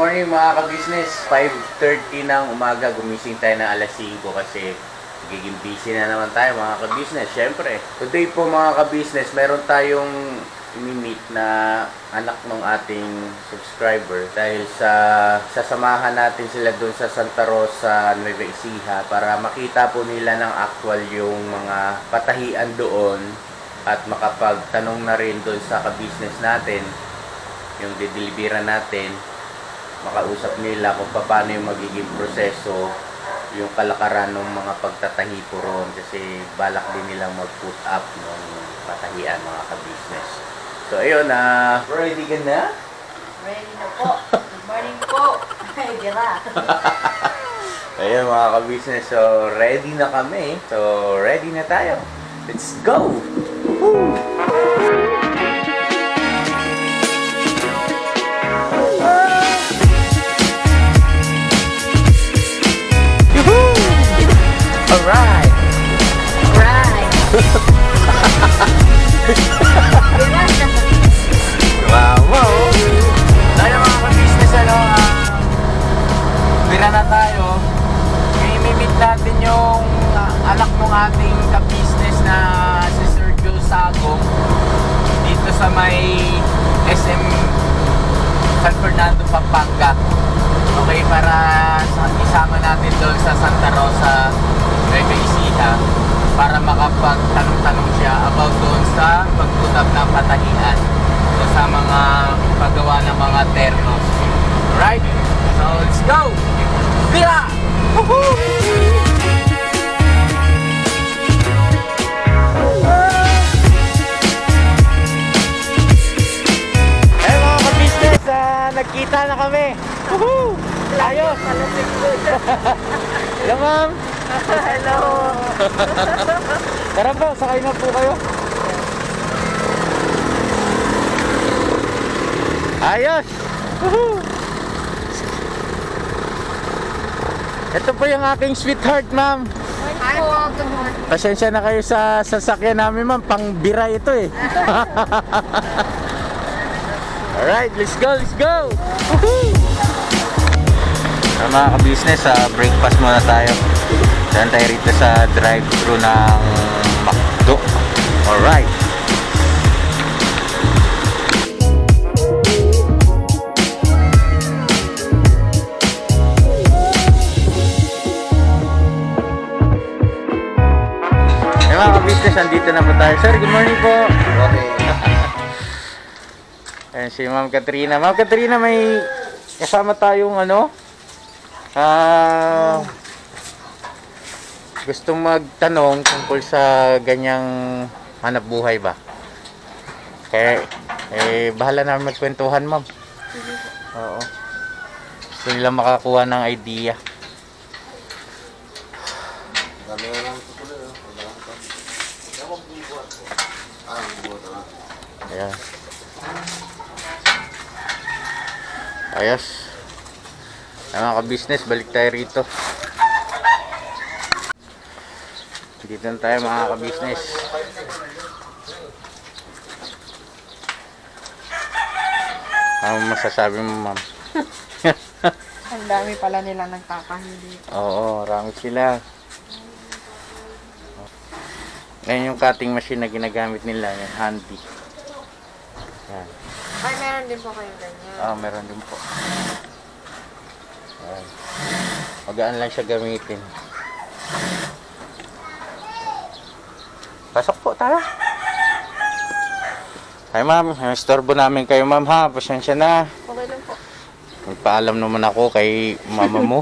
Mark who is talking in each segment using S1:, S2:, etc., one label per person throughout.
S1: morning mga ka-business. 5:30 ng umaga, gumising tayo ng alas 5 kasi magiging busy na naman tayo mga ka-business. Siyempre, today po mga ka-business, meron tayong imi-meet na anak ng ating subscriber dahil sasamahan natin sila doon sa Santa Rosa, Nueva Ecija para makita po nila ng actual yung mga patahian doon at makapagtanong na rin doon sa ka-business natin, yung dideliveran natin, makausap nila kung paano yung magiging proseso, yung kalakaran ng mga pagtatahi po ron kasi balak din nilang mag-put up ng patahian mga ka-business. So ayun, ready ka na?
S2: Ready na po. Good morning po. Ay, gira.
S1: Ayun mga ka-business, so ready na kami. So ready na tayo. Let's go! Woo! Alright!
S2: Right.
S1: Wow! Tayo mga ka-business, bira na tayo. I-meet natin yung anak ng ating ka-business na si Sergio Sagong dito sa may SM San Fernando, Pampanga. Okay, para isama natin doon sa Santa Rosa, Nueva Ecija para makapagtanong-tanong siya about doon sa pagputap ng patahian o sa mga paggawa ng mga ternos. Alright? So, let's go! Bira! Woohoo! Hey mga ka-business, nagkita na kami! Woohoo! Ayos! Hello ma'am!
S2: Hello.
S1: Tara po, sakay na po kayo. Ayos! Woohoo! Ito po yung aking sweetheart, ma'am.
S2: Hi po. Good morning.
S1: Pasensya na kayo sa sasakyan namin, ma'am. Pang-bira ito eh. Alright, let's go, let's go! Woohoo! Mga ka-business, breakfast muna tayo. Saan tayo rito sa drive-thru ng McDo. Alright. Mga ka-business, andito na po tayo. Sir, good morning po. Okay. Ayan si Ma'am Katrina. Ma'am Katrina, may kasama tayong gustong magtanong tungkol sa ganyang hanap buhay ba? Kaya, bahala namin magkwentuhan, ma'am. Oo. Gusto nila makakuha ng idea. Ayan. Ayos. Mga ka-business, balik tayo rito. Dito na tayo mga ka-business. Ano masasabi mo, ma'am?
S2: Ang dami pala nila nagtatahi dito.
S1: Oo, marami sila. Ngayon yung cutting machine na ginagamit nila, yung handy. Yan.
S2: Ay, meron din po kayong ganyan.
S1: Oo, meron din po. Yan. Magaan lang siya gamitin. Pasok po tayo. Hi ma'am, istorbo namin kayo ma'am ha, pasensya na.
S2: Okay lang po.
S1: Magpaalam naman ako kay mama mo.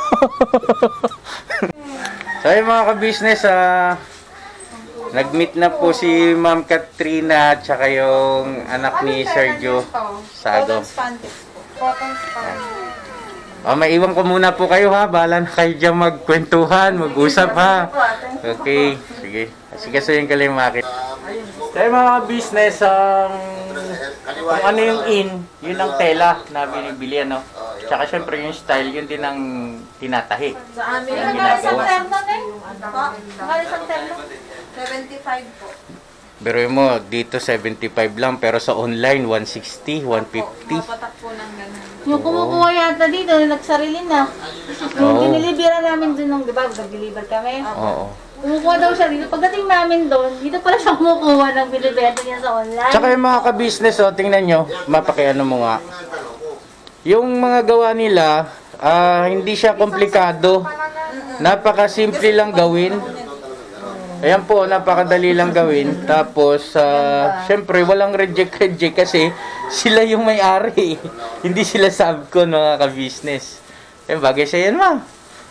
S1: So ayun mga ka-business, nag-meet na po si Ma'am Katrina at saka yung anak ni Sergio Sagong.
S2: Cotton spandex.
S1: May iwan ko muna po kayo ha, bahala na kayo dyan magkwentuhan, mag-usap ha. Okay, sige. Sige sa yung kalimakit. Kaya mga business, kung ano yung yun ang tela na binibili, ano. Tsaka syempre yung style, yun din ang tinatahi.
S2: Sa amin,
S1: yung ginagawa.
S2: Mahal isang terno? 75 po.
S1: Pero mo, dito 75 lang, pero sa online, 160, 150.
S2: Mapatakpo ng ganun.
S3: Yung kumukuha yata dito, nagsarili na. Yung dinilibera namin dun nung, di ba, nag-deliver kami.
S1: Oo.
S3: Kumukuha daw siya dito. Pagdating namin doon, dito pala siya kumukuha ng binibenta niya sa online.
S1: Tsaka yung mga ka-business, oh, tingnan nyo, mapakiano mo nga. Yung mga gawa nila, hindi siya komplikado. Napakasimple lang gawin. Ayan po, napakadali lang gawin. Tapos, syempre, walang reject kasi sila yung may-ari. Hindi sila subcon, mga ka-business. Eh, bagay sa yan, ma.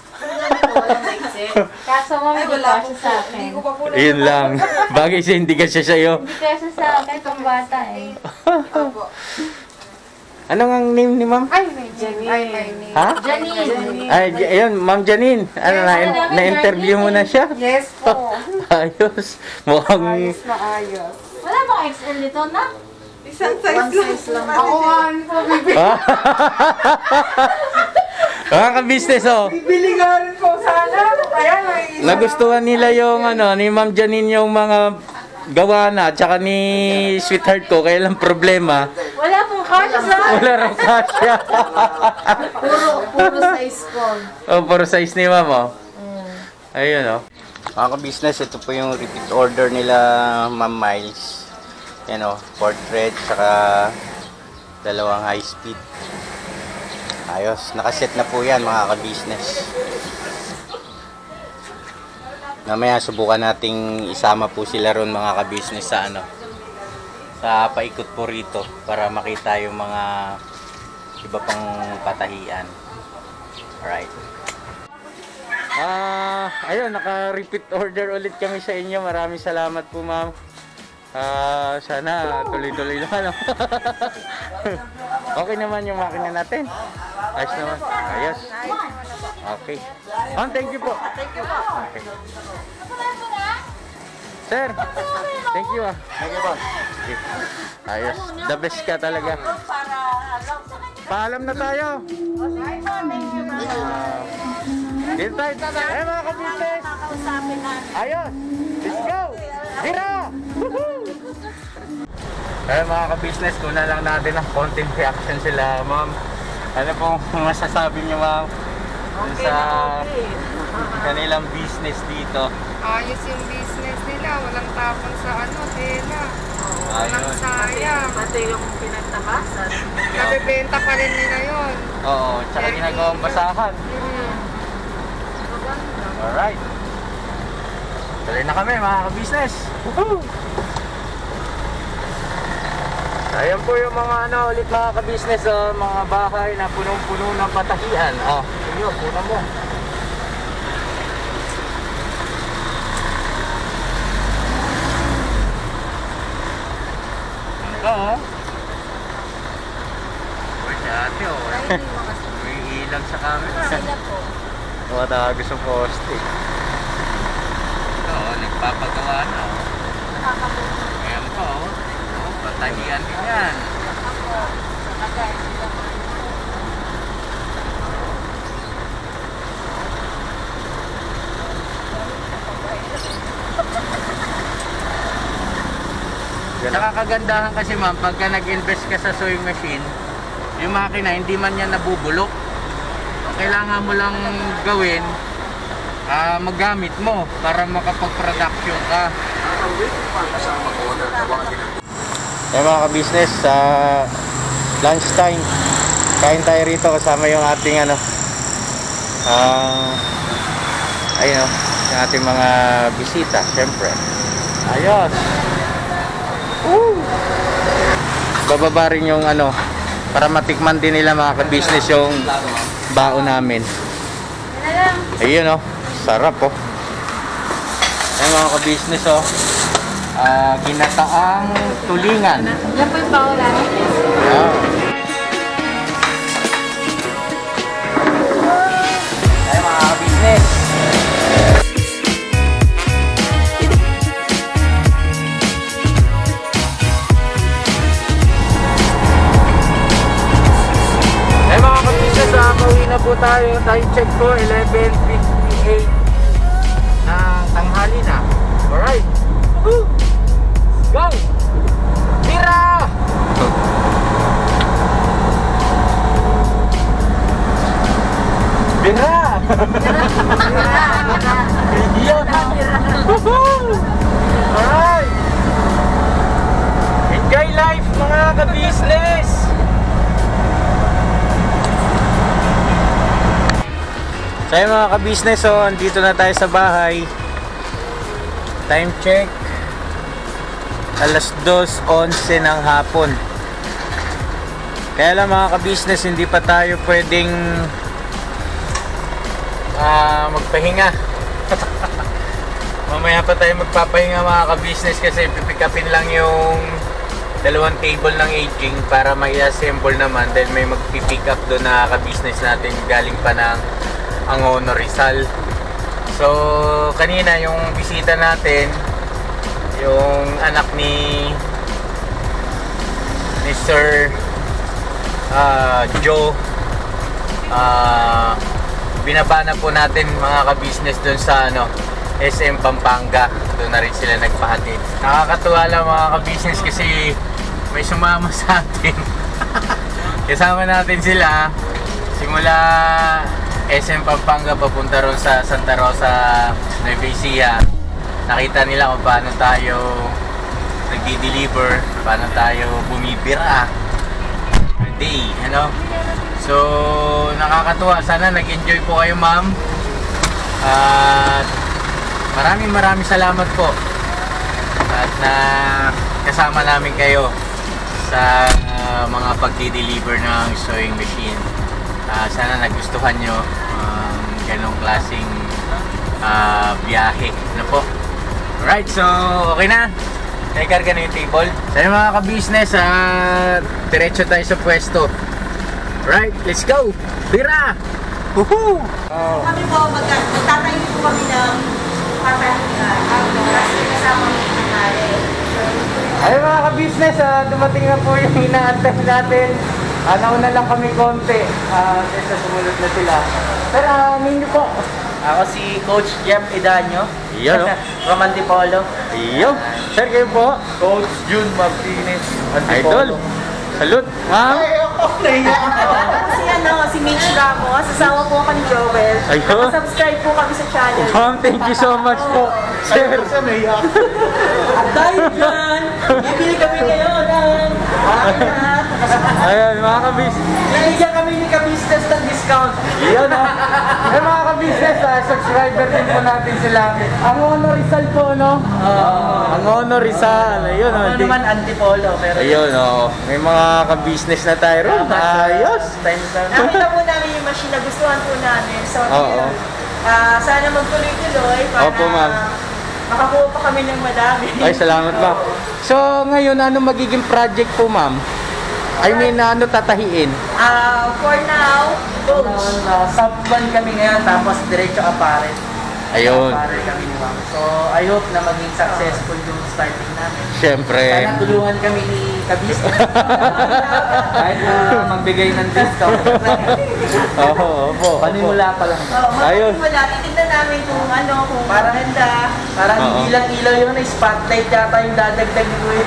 S3: Kaso mami, di ka siya sa akin.
S1: Yun lang. Bagay sa hindi ka siya sa'yo.
S3: Hindi ka siya sa akin, pang bata eh.
S1: Ano nga ang name ni ma'am?
S3: Ay, may Janine.
S1: Ha?
S3: Janine.
S1: Ay, ayun, ma'am Janine. Ano, na-interview mo na siya?
S2: Yes po.
S1: Ayos. Mukhang...
S2: Maayos.
S3: Wala bang XL dito na?
S2: Isang size lang. Ako nga po,
S1: Mga ka-business, oh.
S2: bibili nga rin po sana. Kaya may
S1: Nagustuhan nila yung ano, ni Ma'am Janine yung mga gawa na, tsaka ni sweetheart ko, kaya lang problema.
S3: Wala pong kasya sa akin.
S1: Wala raw kasya.
S3: Puro size ko.
S1: Oh, puro size ni Ma'am, oh. Ayun, oh. Mga ka-business, ito po yung repeat order nila, Ma'am Miles. Yan, oh, portrait, tsaka dalawang high speed. Ayos, nakaset na po yan, mga ka-business. Mamaya subukan nating isama po sila ron, mga ka-business, sa ano, sa paikot po rito para makita yung mga iba pang patahian. Alright. Ayun, naka-repeat order ulit kami sa inyo. Maraming salamat po, ma'am. Sana tuloy-tuloy lang, ano. Okay naman yung makina natin. Ayos naman. Ayos. Okay. Thank you po. Okay. Sir, thank you, Thank you po. Okay. Ayos. The best ka talaga. Paalam na tayo. Dito tayo. Mga ka-business. Ayos. Let's go. Tira! Mga ka-business, kuna lang natin ng konting reaction sila, ma'am. Ano pong masasabi niyo, ma'am? Sa kanilang business dito.
S2: ayos yung business nila. Walang tapon sa tela. Walang sayang.
S3: Pati yung pinagtabasan.
S2: Nabibenta pa rin nila yun.
S1: Oo, tsaka ginagawang basahan. Alright. Tuloy na kami, mga ka-business. Woohoo! Ayan po yung mga ulit, mga ka-business, mga bahay na punong-puno ng patahian. Yun, puno mo. Ito, Uy, si ate, may ilang sa camera.
S3: Sila po.
S1: Tumatago sa poste. Ito, nagpapagawa na. Ayan po, patahian din yan. Nakakagandahan kasi, ma'am, pagka nag-invest ka sa sewing machine, yung makina hindi man yan nabubulok. Kailangan mo lang gawin, maggamit mo para makapag-production ka. Mga ka-business, lunchtime, kain tayo rito kasama yung ating ayun, yung ating mga bisita, syempre. Ayos. Bababa rin yung para matikman din nila, mga ka-business, yung baon namin. Ayun, sarap, ayun, mga ka-business, ginataang tulingan.
S3: Yan po yung baon namin.
S1: Ayun, mga ka-business. Pauwi na po tayo. Time check po 11:58 ng tanghali na. Alright. Woo! Alright! Enjoy life mga ka-business! So ayun mga ka-business, so andito na tayo sa bahay. Time check, alas 2:11 ng hapon. Kaya lang mga ka-business, hindi pa tayo pwedeng magpahinga. Mamaya pa tayo magpapahinga mga ka-business kasi pipick upin lang yung dalawang table ng aging para mai-assemble naman. Dahil may magpipick up doon na ka-business natin galing pa ng Angono, Rizal. So kanina yung bisita natin, yung anak ni Sir Joe, binaba na po natin mga ka-business doon sa SM Pampanga. Doon na rin sila nagpahatid. Nakakatuwa lang mga ka-business kasi may sumama sa atin. Kasama natin sila simula SM Pampanga papunta ron sa Santa Rosa, Nueva Ecija. Nakita nila kung paano tayo nagdi-deliver, paano tayo bumibira per day, So nakakatuwa. Sana nag-enjoy po kayo ma'am. At maraming salamat po at na kasama namin kayo sa mga pagdi-deliver ng sewing machine. Sana nagustuhan nyo ganong klaseng biyahe po. Alright, so okay na. Naikarga na yung table. So yung mga ka-business, diretso tayo sa pwesto. Right, let's go! Bira! Woohoo!
S4: Kami po, magtatayo po kami ng patahingan. Kasi kasama mo yung nangyari.
S1: Ay mga ka-business, dumating na po yung inaantay natin. Nauna lang kami konti kasi sumunod na sila. Pero ninyo po.
S5: Ako si Coach Jeff Idanyo.
S1: Iyon,
S5: From Antipolo.
S1: Iyo. Sir, kayo po.
S5: Coach Jun Martinez.
S1: Idol. Salute. Ma'am.
S4: Si Mitch Ramos, asawa po ako ni Joel.
S1: Ayun.
S4: Subscribe po kami sa channel.
S1: Ma'am, thank you so much po. Sir.
S4: At dahil dyan, bibili kami ngayon ng
S1: Ayan, mga ka-business.
S4: Bibigyan kami ni ka-business ng discount.
S1: Iyon, Ay, mga ka-business, subscriber din po natin sila. Angono Rizal po, no? Angono Rizal. Ayun,
S5: Ano naman Antipolo. Pero
S1: ayun, may mga ka-business na tayo ron. Ayos.
S4: Nakita po namin yung machine na gustuhan po namin. So,
S1: Oo.
S4: sana magtuloy-tuloy para
S1: Opo, ma'am.
S4: makakuha pa kami ng madami.
S1: Ay, salamat ba. So, ngayon, ano magiging project po, ma'am? I mean, ano tatahiin?
S4: For now, Coach.
S5: sub-1 kami ngayon tapos diretso apparel.
S1: Ayun.
S5: Apparel kami ni Ma'am. So I hope na maging successful yung starting namin.
S1: Siyempre.
S5: Sana tulungan kami ni Kabisnes. Kahit magbigay ng discount.
S1: Opo.
S5: Panimula pa lang.
S1: Ayun.
S4: Wala, titignan namin kung kung
S5: Parang
S4: maganda.
S5: Parang
S1: Oo.
S5: hindi lang ilaw yun, spotlight yata yung dadagdag ko eh.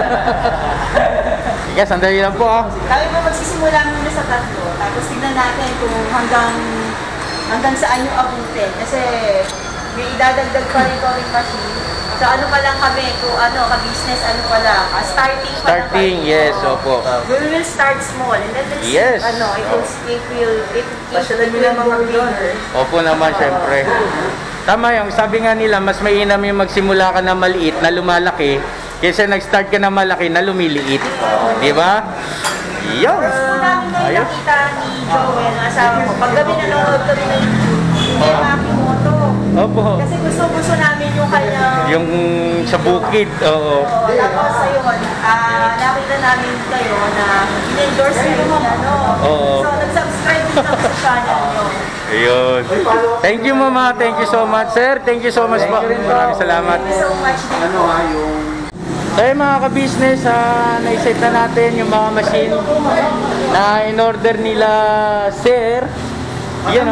S1: Sige, sandali lang po
S4: Kami po magsisimula muna sa tatlo. Tapos tignan natin kung hanggang saan yung abutin. Kasi may idadagdag pa rin kami machine. So ano pa lang kami, kung ka-business, pa lang. Starting pa lang.
S1: Starting, yes, opo.
S4: We will start small and then let's
S1: Yes.
S4: it will
S5: Pasyalan mo na mga bigger.
S1: Opo naman, siyempre. Tama yung sabi nga nila, mas mainam yung magsimula ka na maliit na lumalaki kaysa nag-start ka na malaki na lumiliit. Di ba? Yun.
S4: Gusto namin ngayon
S1: Ayos.
S4: nakita ni Joel, ang asawa ko. Pag gabi nanonood kami ng Makimoto.
S1: Opo.
S4: Kasi gusto namin yung kanyang...
S1: Yung sa bukid, oo.
S4: Tapos ayun, nakita namin kayo na in-endorse kayo
S1: Oo.
S4: So nag-subscribe din kami sa channel nyo.
S1: Ayun. Thank you, mama. Thank you so much, sir. Thank you so much po. Maraming salamat.
S4: Thank you so much din po.
S1: So yung mga ka-business, na-set na natin yung mga machine na in-order nila, sir. Yan,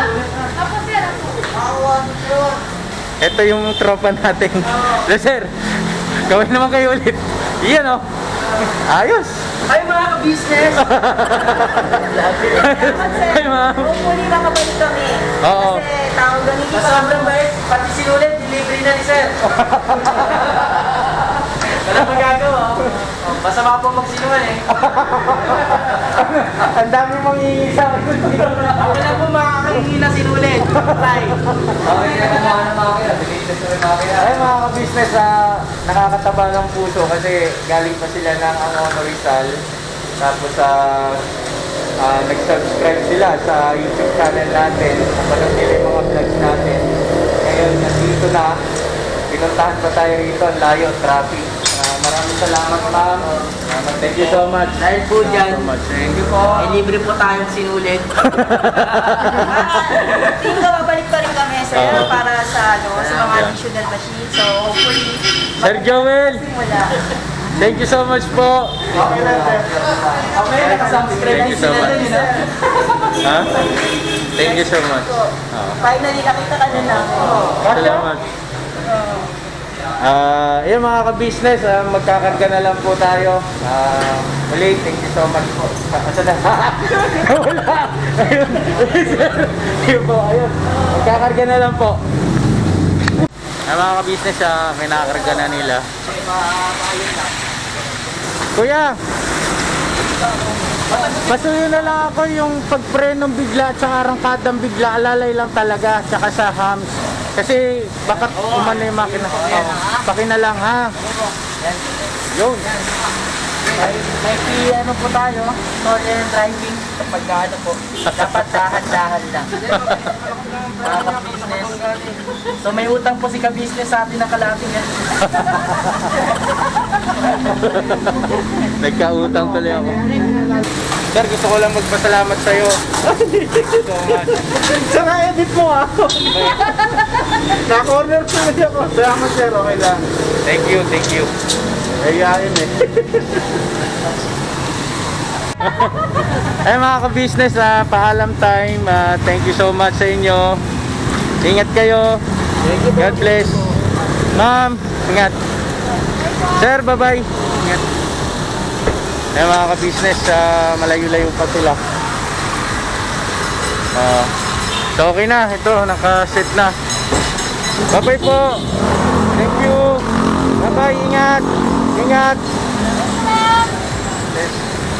S1: Ito yung tropa natin. So, sir, gawin naman kayo ulit. Yan, Ayos.
S5: Ay mga ka-business!
S4: Ay, ma'am. Hopefully, makabalik kami.
S5: Oo.
S4: Kasi tao ganun
S5: Sa sobrang bait, pati sinulit, delivery na ni sir. Wala magagawa. Masama po magsinuman eh.
S1: Ang dami mong iisa.
S5: Wala po makakahingi na sinulit. Bye. Okay, kumuha ng makina. Delivery na ng makina.
S1: Ay mga ka-business, nakakataba ng puso kasi galing pa sila ng Angono Rizal. Tapos nag-subscribe sila sa YouTube channel natin. Napanood nila yung mga vlogs natin. Ngayon, nandito na. Pinuntahan pa tayo rito. Ang layo, traffic. Maraming salamat, ma'am. Thank you so much.
S5: Dahil po dyan,
S1: Thank you po.
S5: ay libre po tayong sinulit.
S4: Tingin ko, babalik pa rin kami, sir,
S1: Oo.
S4: para sa, sa mga additional machines. So, hopefully,
S1: Sir Joel,
S4: simula.
S1: thank you so much po.
S5: Okay lang, sir. Okay, nakasubscribe
S1: Thank you so much. Ha? Thank you so much.
S4: Finally, nakita ka na namin.
S1: Salamat. Yun mga ka-business, magkakarga na lang po tayo. Muli, thank you so much po. Asa na? Wala! Ayun. Ayun po, ayun. Magkakarga na lang po. Mga ka-business, kinakarga na nila. Kuya! Pasuyo na lang ako yung pagprenong bigla at saka arangkadang bigla. Alalay lang talaga, tsaka sa hams. Kasi baka umano yung makina. Pakina lang ha. Yun.
S5: May ano po tayo, story and driving. Kapag ano po, dapat dahan-dahan lang. Mga ka-business. So may utang po si ka-business sa atin ng kalaping yan.
S1: Nagkautang tuloy ako. Sir, gusto ko lang magpasalamat sa'yo. So much. Saka edit mo ako. Na-corner tuloy ako. Salamat sir, okay lang. Thank you, thank you. Ayayin eh. Ay mga ka-business, paalam time. Thank you so much sa inyo. Ingat kayo. God bless. Ma'am, ingat. Sir, bye-bye. Ingat. Ay mga ka-business, malayo-layo pa sila. So okay na, ito, nakaset na. Bye-bye po. Thank you. Bye-bye, ingat. Ingat. Yes.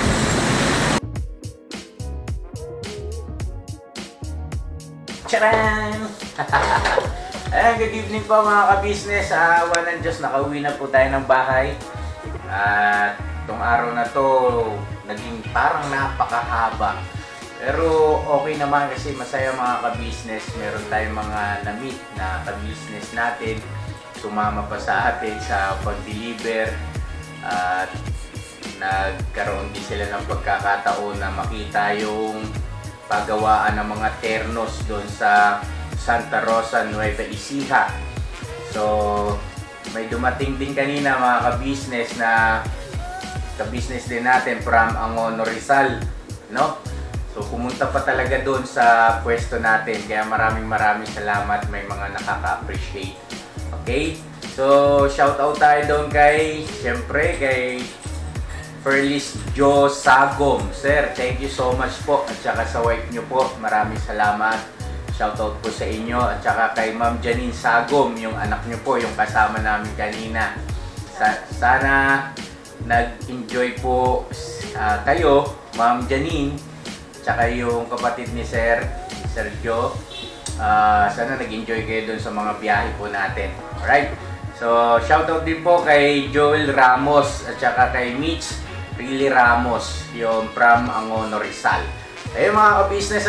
S1: Charan! Ayan, good evening po mga ka-business. Awa ng Diyos, nakauwi na po tayo ng bahay. At itong araw na to, naging parang napakahaba. Pero okay naman kasi masaya mga ka-business. Meron tayong mga na-meet na ka-business natin. Sumama pa sa atin sa pag-deliver. At nagkaroon din sila ng pagkakataon na makita yung paggawaan ng mga ternos doon sa Santa Rosa, Nueva Ecija. So, may dumating din kanina mga ka-business na ka-business din natin from Angono Rizal, no? So, pumunta pa talaga doon sa pwesto natin. Kaya maraming salamat, may mga nakaka-appreciate. Okay? So, shout out tayo doon kay, syempre, kay Ferlis Joe Sagom. Sir, thank you so much po. At saka sa wife nyo po, maraming salamat. Shoutout po sa inyo. At saka kay Ma'am Janine Sagom, yung anak nyo po, yung kasama namin kanina. Sana nag-enjoy po kayo, Ma'am Janine. At saka yung kapatid ni Sir Joe. Sana nag-enjoy kayo dun sa mga biyahe po natin. Alright? So, shoutout din po kay Joel Ramos at saka kay Mitch Pili Ramos, yung from Angono Rizal. Ayun mga ka-business,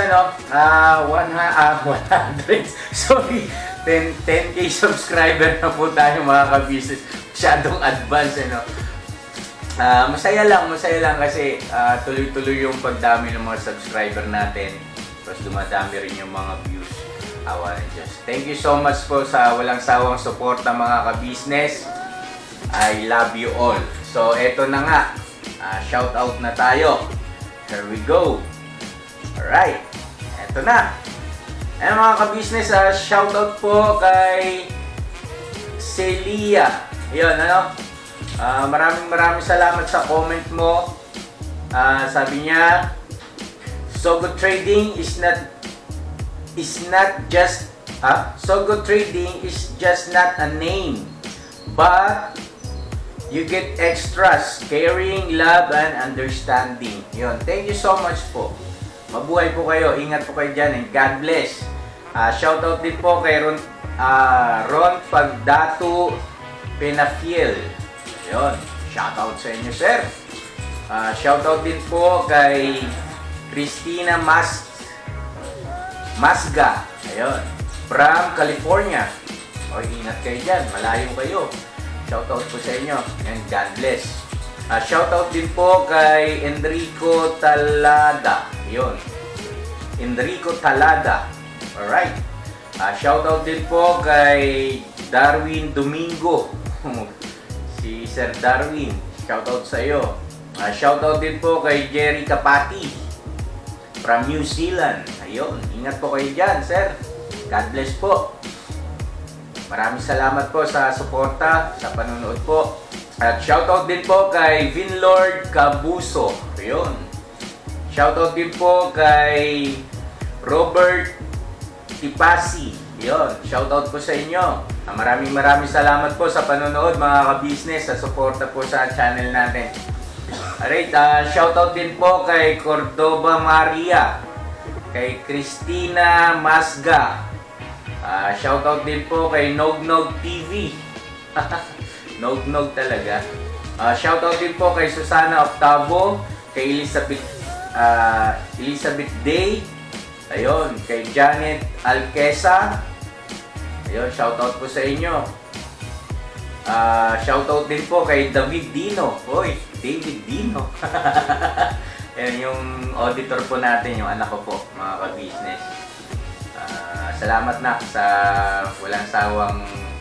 S1: 10K subscriber na po tayo mga ka-business. Masyadong advance, masaya lang kasi tuloy-tuloy yung pagdami ng mga subscriber natin. Tapos dumadami rin yung mga views. Awa ng Diyos. Thank you so much po sa walang sawang support ng mga ka-business. I love you all. So, eto na nga. Shout out na tayo. Here we go. Alright. Eto na. Ayan mga ka-business, shout out po kay Celia. Ayun, maraming salamat sa comment mo. Sabi niya, Sogo Trading is not just Sogo Trading is just not a name, but you get extras, caring, love, and understanding. Yun. Thank you so much po. Mabuhay po kayo. Ingat po kayo dyan, and God bless. Shoutout din po kay Ron Pagdato Penafiel. Yun. Shoutout sa inyo, sir. Shoutout din po kay Christina Masga. Ayun. From California. O, ingat kayo dyan. Malayo kayo. Shoutout po sa inyo. And God bless. Shoutout din po kay Enrico Talada. Ayun. Enrico Talada. Alright. Shoutout din po kay Darwin Domingo. Si Sir Darwin. Shoutout sa iyo. Shoutout din po kay Jerry Kapati from New Zealand. Ayun. Ingat po kayo dyan, sir. God bless po. Maraming salamat po sa suporta, sa panonood po. At shoutout din po kay Vinlord Cabuso. Ayun. Shoutout din po kay Robert Tipasi. Ayun. Shoutout po sa inyo. Maraming salamat po sa panonood, mga ka-business, sa suporta po sa channel natin. Alright, shoutout din po kay Cordoba Maria, kay Christina Masga. Shoutout din po kay Nognog TV. Nognog talaga. Shoutout din po kay Susana Octavo, kay Elizabeth Day. Ayun, kay Janet Alquesa. Ayun, shoutout po sa inyo. Shoutout din po kay David Dino. Hoy, David Dino. Ayun, yung auditor po natin, yung anak ko po, mga ka-business. Salamat na sa walang sawang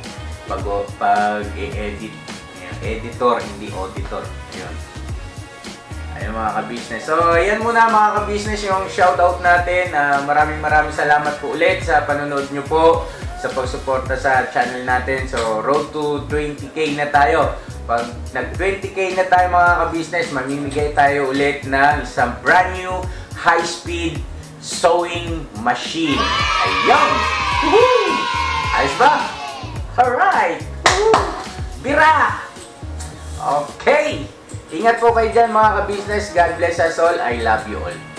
S1: pag-e-edit. Editor, hindi auditor. Ayun. Ayun, mga ka-business. So, ayan muna mga ka-business yung shoutout natin. Maraming salamat po ulit sa panonood nyo po, sa pagsuporta sa channel natin. So, road to 20k na tayo. Pag nag-20k na tayo mga ka-business, mamimigay tayo ulit ng isang brand new high-speed sewing machine. Ayun! Woohoo! Ayos ba? Alright! Woohoo! Bira! Okay! Ingat po kayo dyan mga ka-business. God bless us all. I love you all.